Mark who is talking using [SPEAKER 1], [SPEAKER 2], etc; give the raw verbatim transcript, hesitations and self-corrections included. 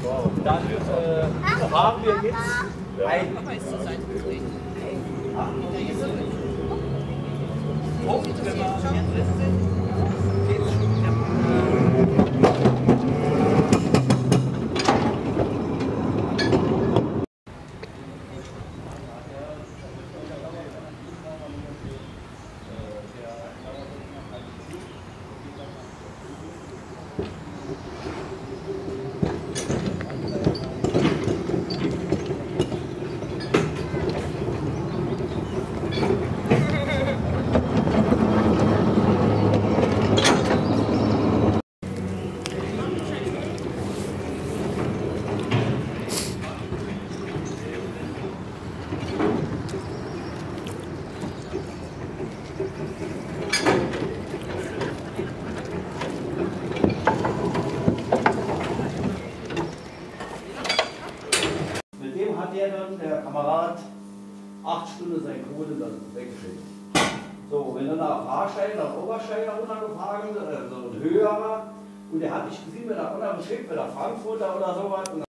[SPEAKER 1] Dann äh, fahren wir jetzt ein. Hat der dann, der Kamerad, acht Stunden seine Kohle dann weggeschickt. So, wenn er nach Fahrstein, nach Oberstein runtergefahren, also ein höherer, und der hat nicht gesehen, wenn er runtergeschickt, wenn er Frankfurter oder sowas.